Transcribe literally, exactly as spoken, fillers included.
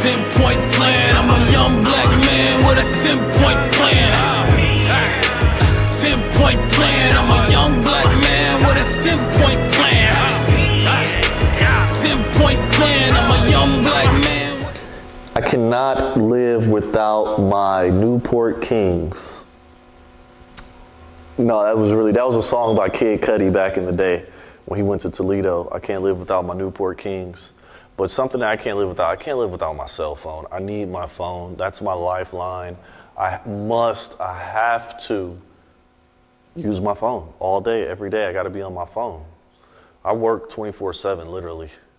ten-point plan. I'm a young black man with a ten-point plan. ten-point plan. I'm a young black man with a ten-point plan. ten-point plan. I'm a young black man. I cannot live without my Newport Kings. No, that was really, that was a song by Kid Cudi back in the day when he went to Toledo. I can't live without my Newport Kings. But something that I can't live without, I can't live without my cell phone. I need my phone. That's my lifeline. I must, I have to use my phone all day, every day. I got to be on my phone. I work twenty-four seven, literally.